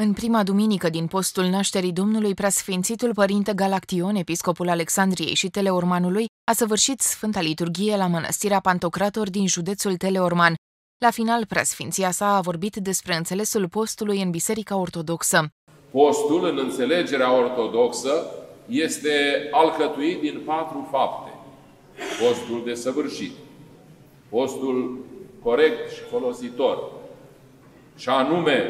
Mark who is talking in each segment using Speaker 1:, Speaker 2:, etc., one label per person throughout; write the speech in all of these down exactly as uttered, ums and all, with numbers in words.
Speaker 1: În prima duminică din postul nașterii Domnului, preasfințitul părinte Galaction, episcopul Alexandriei și Teleormanului, a săvârșit Sfânta Liturghie la mănăstirea Pantocrator din județul Teleorman. La final, preasfinția sa a vorbit despre înțelesul postului în Biserica Ortodoxă.
Speaker 2: Postul, în înțelegerea ortodoxă, este alcătuit din patru fapte. Postul desăvârșit, postul corect și folositor, și anume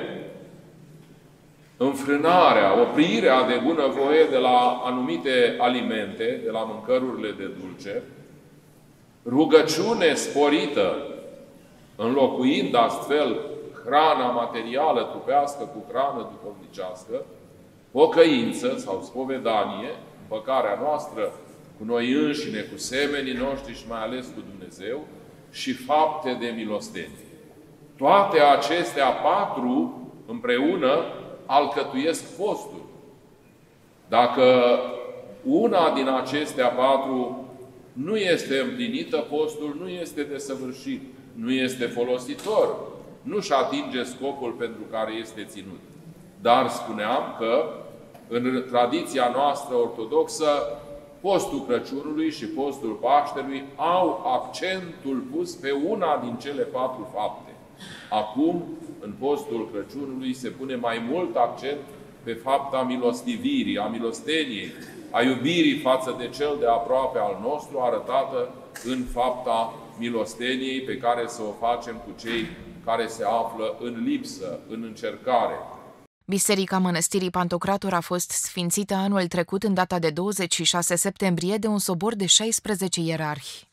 Speaker 2: înfrânarea, oprirea de bunăvoie de la anumite alimente, de la mâncărurile de dulce, rugăciune sporită, înlocuind astfel hrana materială trupească cu hrană duhovnicească, pocăință sau spovedanie, împăcarea noastră cu noi înșine, cu semenii noștri și mai ales cu Dumnezeu, și fapte de milostenie. Toate acestea patru împreună alcătuiesc postul. Dacă una din acestea patru nu este împlinită, postul nu este desăvârșit, nu este folositor, nu-și atinge scopul pentru care este ținut. Dar spuneam că în tradiția noastră ortodoxă, postul Crăciunului și postul Paștelui au accentul pus pe una din cele patru fapte. Acum, în postul Crăciunului, se pune mai mult accent pe fapta milostivirii, a milosteniei, a iubirii față de cel de aproape al nostru, arătată în fapta milosteniei pe care să o facem cu cei care se află în lipsă, în încercare.
Speaker 1: Biserica Mănăstirii Pantocrator a fost sfințită anul trecut în data de douăzeci și șase septembrie de un sobor de șaisprezece ierarhi.